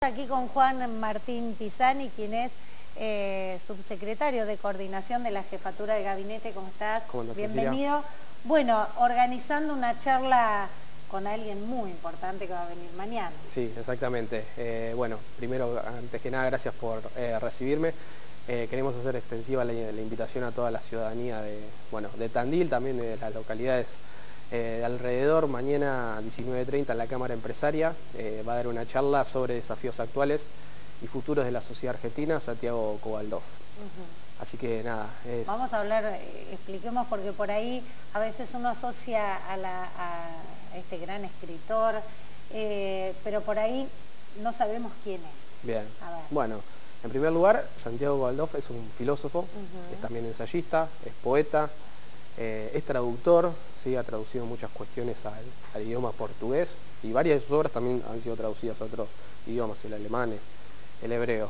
Aquí con Juan Martín Pisani, quien es subsecretario de Coordinación de la Jefatura de Gabinete. ¿Cómo estás? ¿Cómo andás, Bienvenido. Cecilia? Bueno, organizando una charla con alguien muy importante que va a venir mañana. Sí, exactamente. Bueno, primero, antes que nada, gracias por recibirme. Queremos hacer extensiva la invitación a toda la ciudadanía de Tandil, también de las localidades de alrededor. Mañana 19:30 en la Cámara Empresaria va a dar una charla sobre desafíos actuales y futuros de la sociedad argentina, Santiago Cobaldov. Así que nada, Vamos a hablar, expliquemos, porque por ahí a veces uno asocia a este gran escritor, pero por ahí no sabemos quién es. Bien, A ver. bueno, en primer lugar, Santiago Cobaldov es un filósofo, es también ensayista, es poeta, es traductor, ¿sí? Ha traducido muchas cuestiones al idioma portugués y varias de sus obras también han sido traducidas a otros idiomas, el alemán, el hebreo.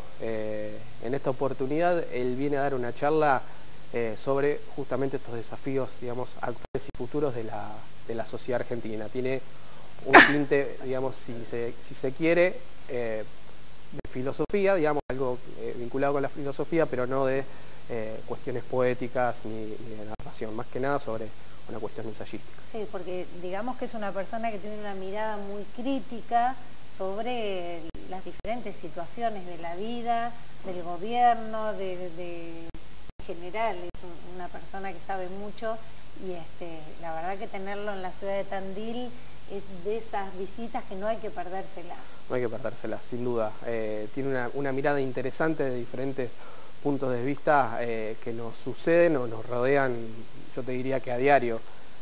En esta oportunidad él viene a dar una charla sobre justamente estos desafíos, digamos, actuales y futuros de la sociedad argentina. Tiene un tinte, digamos, si se quiere, de filosofía, digamos, algo vinculado con la filosofía, pero no de cuestiones poéticas ni de narración, más que nada sobre una cuestión ensayística. Sí, porque digamos que es una persona que tiene una mirada muy crítica sobre las diferentes situaciones de la vida, del gobierno, en general. Es una persona que sabe mucho y la verdad que tenerlo en la ciudad de Tandil es de esas visitas que no hay que perdérselas. No hay que perdérselas, sin duda. Tiene una mirada interesante de diferentes puntos de vista que nos suceden o nos rodean, yo te diría que a diario.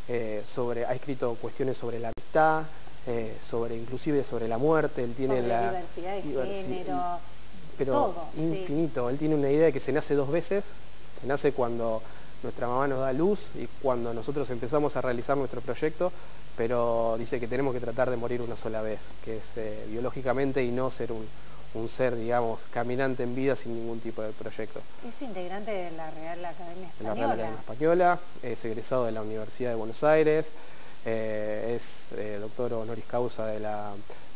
Ha escrito cuestiones sobre la amistad, inclusive sobre la muerte. Él tiene sobre la diversidad de género, pero todo, infinito. Sí. Él tiene una idea de que se nace dos veces. Se nace cuando nuestra mamá nos da luz y cuando nosotros empezamos a realizar nuestro proyecto, pero dice que tenemos que tratar de morir una sola vez, que es biológicamente, y no ser un ser, digamos, caminante en vida sin ningún tipo de proyecto. Es integrante de la Real Academia Española. De la Real Academia Española, es egresado de la Universidad de Buenos Aires, es doctor honoris causa de la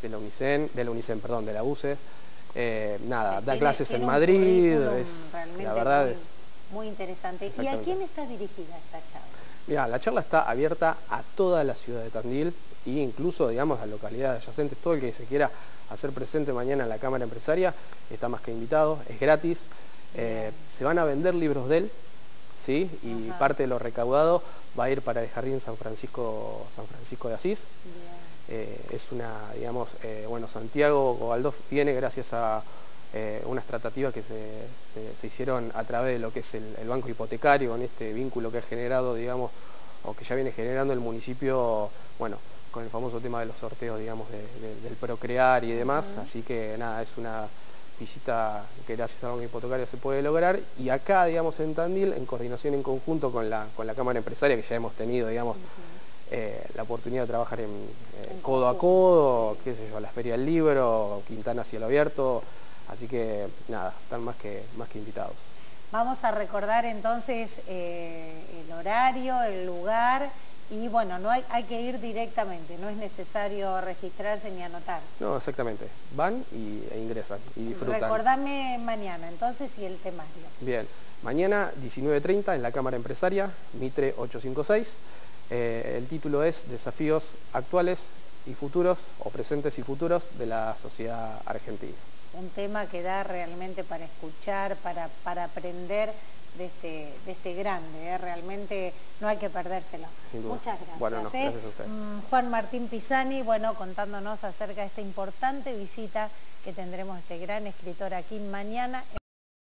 UCE. Da clases en Madrid, la verdad es muy interesante. ¿Y a quién está dirigida esta charla? Mira, la charla está abierta a toda la ciudad de Tandil e incluso, digamos, a localidades adyacentes. Todo el que se quiera hacer presente mañana en la Cámara Empresaria está más que invitado, es gratis. Se van a vender libros de él, ¿sí? Y parte de lo recaudado va a ir para el Jardín San Francisco de Asís. Es Santiago Cobaldov viene gracias a unas tratativas que se hicieron a través de lo que es el banco hipotecario, con este vínculo que ha generado, digamos, o que ya viene generando el municipio, bueno, con el famoso tema de los sorteos, digamos, del Procrear y demás. Así que nada, es una visita que gracias al banco hipotecario se puede lograr. Y acá, digamos, en Tandil, en coordinación en conjunto con la Cámara Empresaria, que ya hemos tenido, digamos, la oportunidad de trabajar en codo a codo, qué sé yo, la Feria del Libro, Quintana Cielo Abierto. Así que nada, están más que invitados. Vamos a recordar entonces el horario, el lugar, y bueno, hay que ir directamente, no es necesario registrarse ni anotarse. No, exactamente, van e ingresan y disfrutan. Recordame mañana entonces y el temario. Bien, mañana 19:30 en la Cámara Empresaria, Mitre 856. El título es Desafíos actuales y futuros, o presentes y futuros, de la sociedad argentina. Un tema que da realmente para escuchar, para aprender de este grande, realmente no hay que perdérselo. Muchas gracias. Bueno, gracias a ustedes. Juan Martín Pisani, bueno, contándonos acerca de esta importante visita que tendremos este gran escritor aquí mañana.